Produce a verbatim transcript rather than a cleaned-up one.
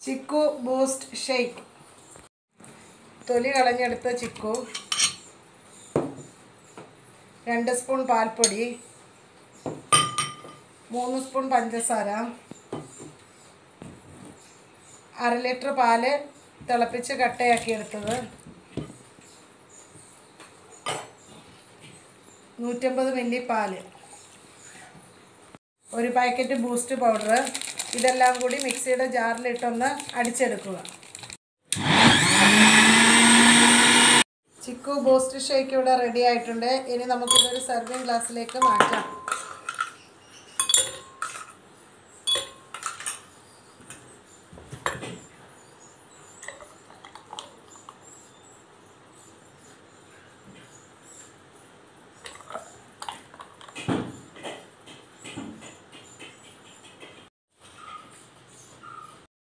Chikoo boost shake. തൊലി കളഞ്ഞെടുത്ത ചിക്കു, രണ്ട് spoon പാൽപ്പൊടി, മൂന്ന് സ്പൂൺ പഞ്ചസാര, അര ലിറ്റർ പാല് തിളപ്പിച്ച് കട്ടയാക്കിയെടുത്തത്, നൂറ്റമ്പത് മില്ലി പാല്, ഒരു പാക്കറ്റ് ബൂസ്റ്റ് പൗഡർ. ഇതെല്ലാം കൂടി മിക്സിയുടെ ജാറിലിട്ടൊന്ന് അടിച്ചെടുക്കുക. ചിക്കു ബൂസ്റ്റ് ഷേക്ക് ഇവിടെ റെഡി ആയിട്ടുണ്ട്. ഇനി നമുക്കിതൊരു സെർവിങ് ഗ്ലാസ്സിലേക്ക് മാറ്റാം.